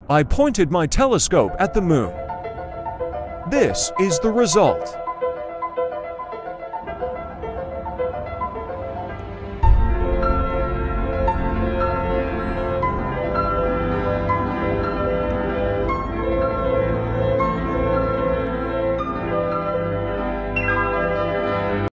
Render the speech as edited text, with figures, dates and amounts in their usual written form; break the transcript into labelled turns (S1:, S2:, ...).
S1: I pointed my telescope at the moon. This is the result.